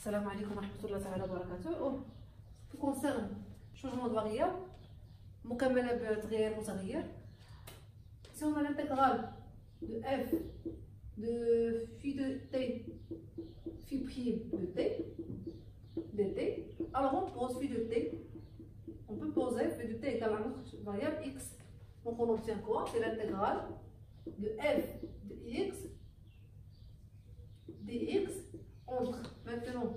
Salam alaikum wa rahmatullahi wa barakatuh. Ce qui concerne le changement de variable, مكملة بتغيير متغير. Si on a l'intégrale de f de phi de t, phi prime de t, dt, alors on pose phi de t, on peut poser phi de t égale à notre variable x. Donc on obtient quoi? C'est l'intégrale de f de x dx entre, maintenant,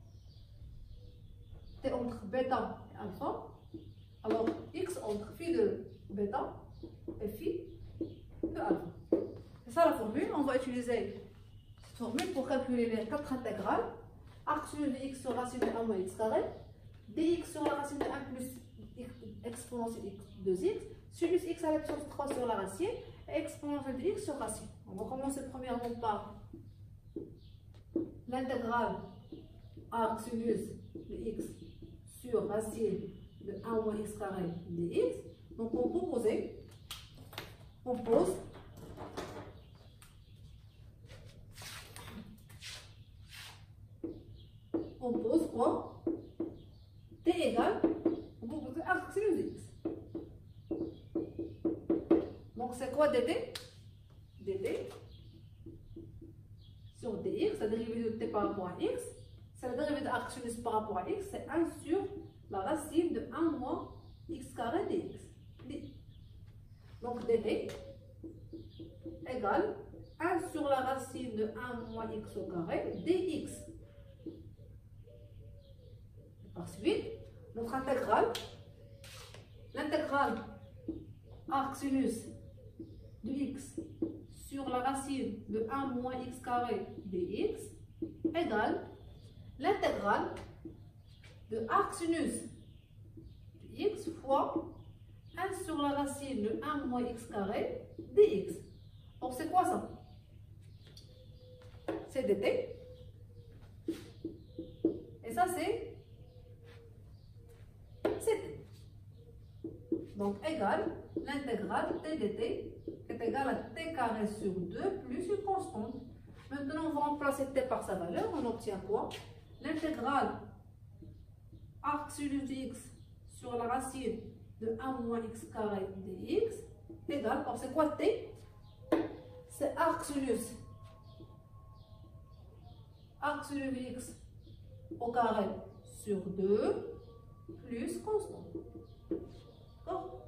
t entre bêta et alpha. Alors x entre phi de bêta et phi de alpha. C'est ça la formule. On va utiliser cette formule pour calculer les quatre intégrales. Arc sur de x sur racine de 1 moins x carré, dx sur la racine de 1 plus x exponentielle x 2x, sinus x à la puissance 3 sur la racine et exponentielle de x sur racine. On va commencer premièrement par l'intégrale arc sinus de x sur racine de 1 moins x carré dx. Donc on pose quoi? T égale, on peut poser arc sinus de x. Donc c'est quoi dt? dt sur dx, la dérivée de t par rapport à x, c'est la dérivée de arc sinus par rapport à x, c'est 1 sur la racine de 1 moins x carré dx. Donc dt égale 1 sur la racine de 1 moins x au carré dx. Ensuite, notre intégrale, l'intégrale arc sinus de x sur la racine de 1 moins x carré dx égale l'intégrale de arc sinus de x fois 1 sur la racine de 1 moins x carré dx. Donc c'est quoi ça? C'est dt. Et ça c'est t. Donc égale l'intégrale t dt est égale à t carré sur 2 plus une constante. Maintenant on va remplacer t par sa valeur. On obtient quoi? L'intégrale arc sinus de x sur la racine de 1 moins x carré dx égale, alors c'est quoi t? C'est arc sinus de x au carré sur 2 plus constante. D'accord?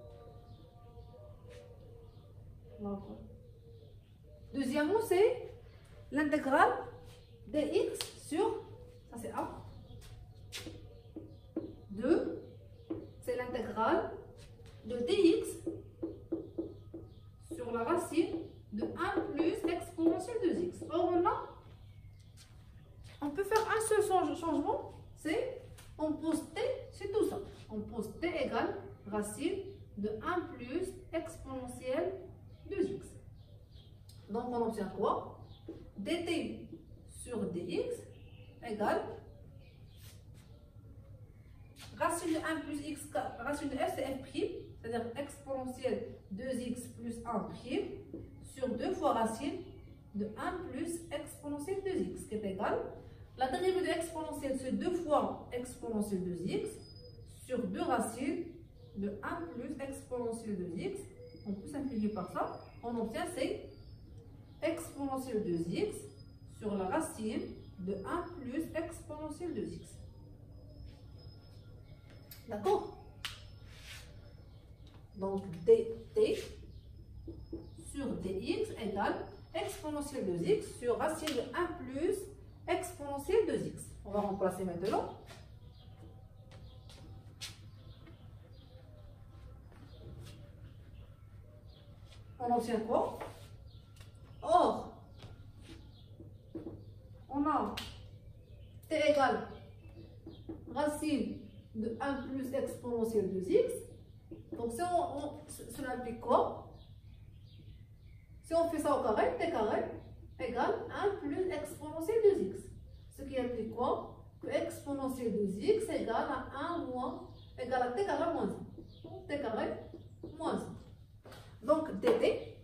Deuxièmement, c'est l'intégrale dx sur, ça c'est A, 2, c'est l'intégrale de dx sur la racine de 1 plus exponentielle de x. Or on peut faire un seul changement, c'est on pose t, c'est tout ça. On pose t égale racine de 1 plus exponentielle de x. Donc on obtient quoi? dt sur dx égale racine de 1 plus x, racine de f c'est f', c'est-à-dire exponentielle 2x plus 1' sur 2 fois racine de 1 plus exponentielle 2x qui est égale la dérivée de exponentielle, c'est 2 fois exponentielle 2x sur 2 racines de 1 plus exponentielle 2x. On peut simplifier par ça. On obtient c'est exponentielle 2x sur la racine de 1 plus exponentielle 2x. D'accord? Donc dt sur dx égale exponentielle 2x sur racine de 1 plus exponentielle 2x. On va remplacer maintenant. On obtient quoi? Or, on a t égale racine de 1 plus exponentielle 2x. Donc si cela implique quoi? Si on fait ça au carré, t carré égale 1 plus exponentielle 2x. Ce qui implique quoi? Que exponentielle 2x égale à 1 moins, égale à t carré moins 1. Donc t carré moins 1. Donc dt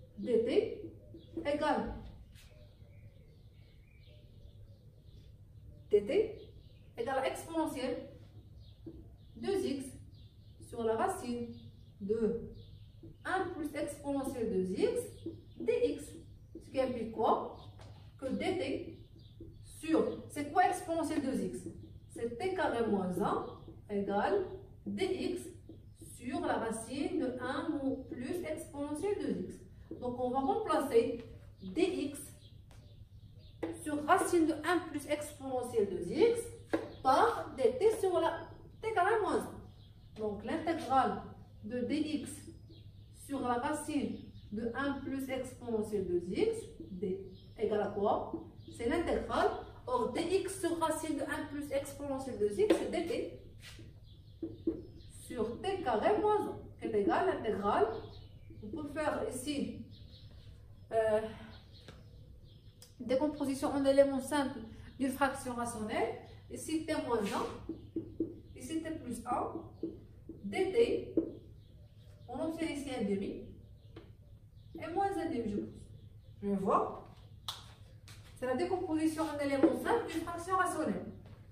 égale dt égale à exponentielle 2x sur la racine de 1 plus exponentielle 2x dx. Ce qui implique quoi? Que dt sur, c'est quoi exponentielle 2x? C'est t carré moins 1 égale dx sur la racine de 1 plus exponentielle 2x. Donc on va remplacer dx sur racine de 1 plus exponentielle 2x par dt sur la t carré moins 1. Donc l'intégrale de dx sur la racine de 1 plus exponentielle 2x d égale à quoi? C'est l'intégrale. Or dx sur racine de 1 plus exponentielle 2x c'est dt sur t carré moins 1 qui est égal à l'intégrale. On peut faire ici décomposition en éléments simples d'une fraction rationnelle. Ici t moins 1, ici t plus 1, dt, on obtient ici un demi et moins un demi, je pense. Je vais voir. C'est la décomposition en éléments simples d'une fraction rationnelle.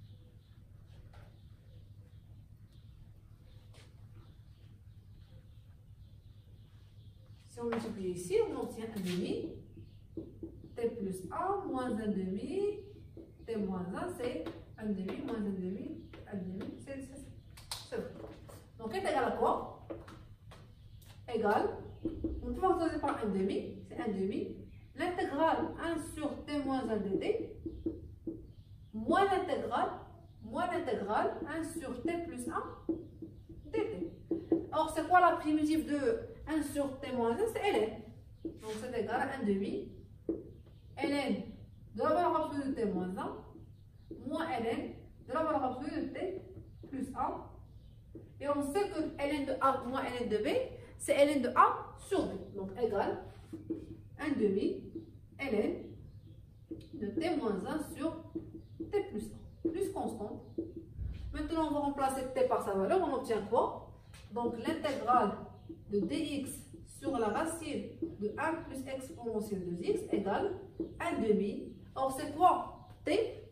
Si on multiplie ici, on obtient un demi. T plus 1 moins un demi. T moins 1, c'est un demi moins un demi. Un demi, c'est ça. Donc, est égal à quoi? Égal. On peut partager par un demi. C'est un demi. L'intégrale 1 sur t moins 1 dt moins l'intégrale 1 sur t plus 1 dt. Or, c'est quoi la primitive de 1 sur t moins 1? C'est ln. Donc, c'est égal à 1 demi ln de la valeur absolue de t moins 1 moins ln de la valeur absolue de t plus 1. Et on sait que ln de a moins ln de b, c'est ln de a sur b. Donc, égal 1 demi ln de t moins 1 sur t plus 1, plus constante. Maintenant, on va remplacer t par sa valeur. On obtient quoi? Donc, l'intégrale de dx sur la racine de 1 plus exponentielle de x égale 1 demi. Or, c'est quoi? T,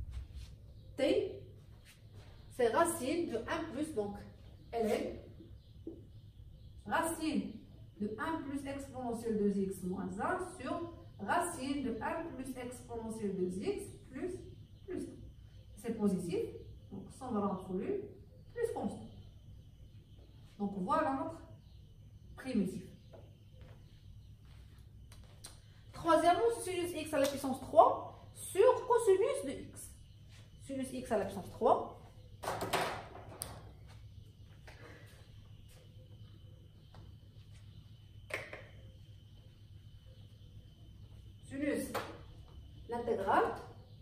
c'est racine de 1 plus, donc ln, racine de 1 plus exponentielle de x moins 1 sur racine de 1 plus exponentielle de x plus 1. C'est positif, donc sans valeur absolue, plus constant. Donc voilà notre primitif. Troisièmement, sinus x à la puissance 3 sur cosinus de x. Sinus x à la puissance 3. Sinus, l'intégrale,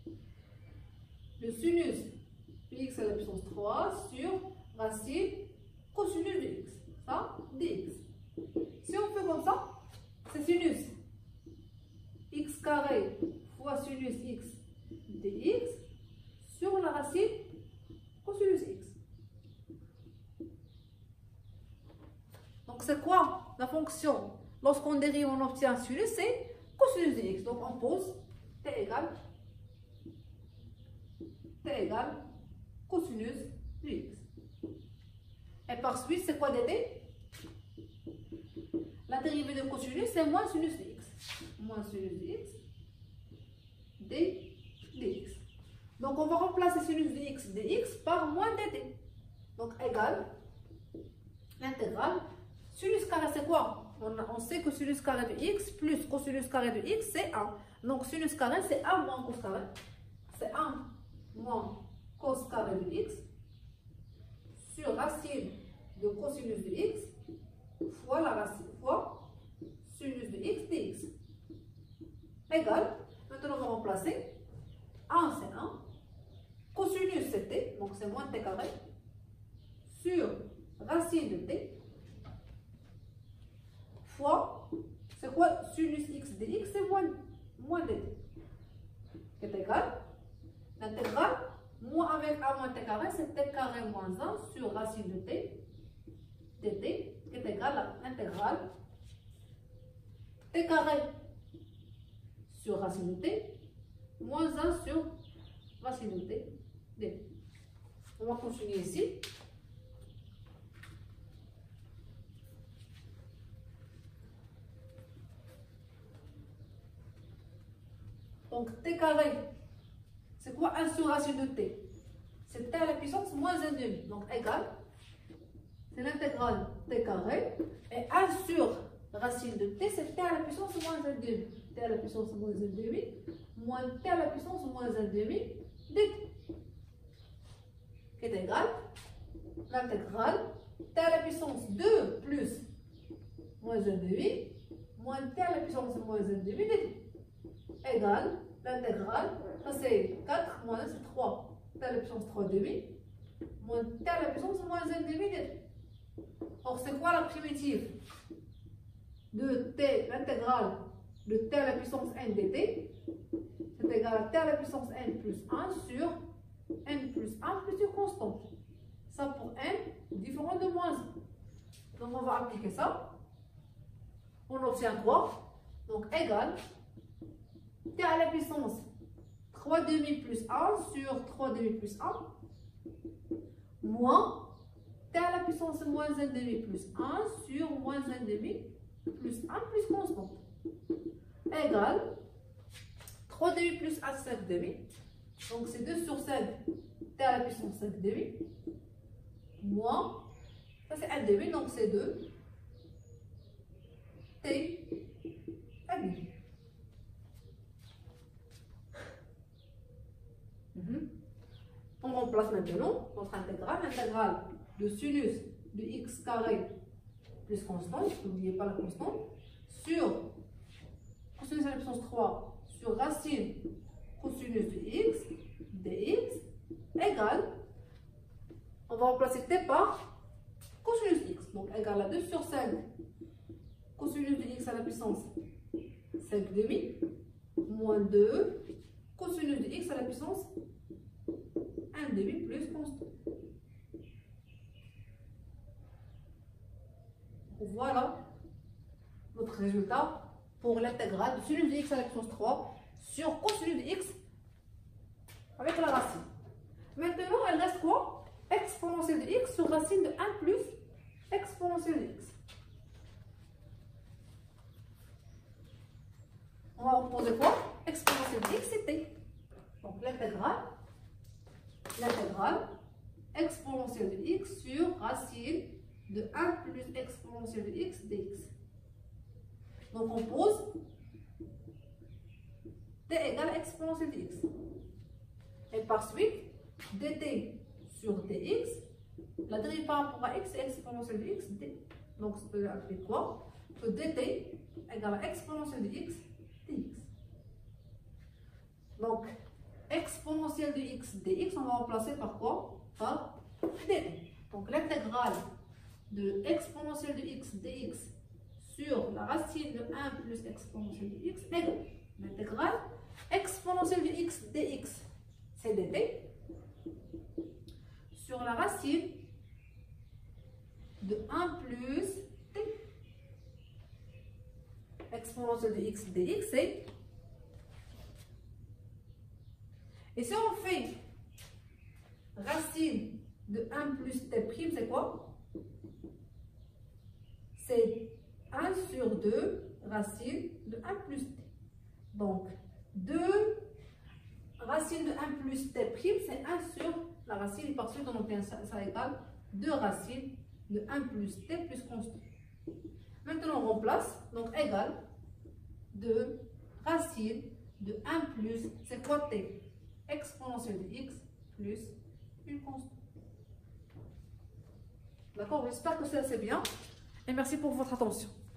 le sinus de x à la puissance 3 sur racine cosinus de x, ça, dx. Si on fait comme ça, c'est sinus x carré fois sinus x dx sur la racine cosinus x. Donc c'est quoi la fonction? Lorsqu'on dérive, on obtient sinus, c'est cosinus de x. Donc on pose t égale cosinus de x. Et par suite, c'est quoi dt? La dérivée de cosinus, c'est moins sinus de x. Moins sinus de x dx. Donc on va remplacer sinus de x dx par moins dt. Donc égal l'intégrale. Sinus carré, c'est quoi? On sait que sinus carré de x plus cosinus carré de x, c'est 1. Donc sinus carré, c'est 1 moins cos carré. C'est 1 moins cos carré de x sur racine de cosinus de x fois la racine fois sinus de x dx. Égal, maintenant on va remplacer 1 c'est 1, cosinus c'est t, donc c'est moins t carré, sur racine de t, fois, c'est quoi sinus x dx? C'est moins dt, qui est égal, l'intégrale, moins avec 1 moins t carré, c'est t carré moins 1 sur racine de t, dt, qui est égal à l'intégrale, t carré sur racine de t, moins 1 sur racine de t dt. On va continuer ici. Donc t carré, c'est quoi 1 sur racine de t? C'est t à la puissance moins 1 demi. Donc égal, c'est l'intégrale t carré. Et 1 sur racine de t, c'est t à la puissance moins 1 demi. T à la puissance moins 1 demi, moins t à la puissance moins 1 demi dt. Qui est égal, l'intégrale t à la puissance 2 plus moins 1 demi, moins t à la puissance moins 1 demi dt. Égale l'intégrale, ça c'est 4 moins c'est 3, t à la puissance 3 demi, moins t à la puissance moins 1 demi dt. Or, c'est quoi la primitive de t, l'intégrale de t à la puissance n dt? C'est égal à t à la puissance n plus 1 sur n plus 1 plus une constante. Ça pour n différent de moins 1. Donc, on va appliquer ça. On obtient quoi? Donc, égal t à la puissance 3 demi plus 1 sur 3 demi plus 1 moins t à la puissance moins 1 demi plus 1 sur moins 1 demi plus 1 plus constante égale 3 demi plus 1, 5 demi. Donc c'est 2 sur 5 t à la puissance 5 demi moins, ça c'est 1 demi, donc c'est 2 t à demi. On remplace maintenant notre intégrale, l'intégrale de sinus de x carré plus constante, n'oubliez pas la constante, sur cosinus à la puissance 3 sur racine cosinus de x dx égale, on va remplacer t par cosinus x, donc égale à 2 sur 5 cosinus de x à la puissance 5 demi moins 2 cosinus de x à la puissance 1 demi plus constant. Voilà notre résultat pour l'intégrale de sinus de x à la puissance 3 sur cosinus de x avec la racine. Maintenant, il reste quoi? Exponentielle de x sur racine de 1 plus exponentielle de x. On va opposer quoi? Exponentielle de x, c'est t. Donc l'intégrale exponentielle de x sur racine de 1 plus exponentielle de x dx. Donc on pose t égale exponentielle de x. Et par suite, dt sur dx, la dérivée par rapport à x est exponentielle de x d. Donc ça peut appeler quoi? Que dt égale à exponentielle de x dx. Donc exponentielle de x dx, on va remplacer par quoi? Par dt. Donc l'intégrale de exponentielle de x dx sur la racine de 1 plus exponentielle de x égale l'intégrale exponentielle de x dx, c'est dt, sur la racine de 1 plus t. Exponentielle de x dx, c'est. Et si on fait racine de 1 plus t prime, c'est quoi? C'est 1 sur 2 racine de 1 plus t. Donc, 2 racine de 1 plus t prime, c'est 1 sur la racine. Et par suite, on obtient ça égale 2 racines de 1 plus t plus constant. Maintenant, on remplace. Donc, égale 2 racine de 1 plus, c'est quoi t? Exponentielle de x plus une constante. D'accord? J'espère que c'est assez bien. Et merci pour votre attention.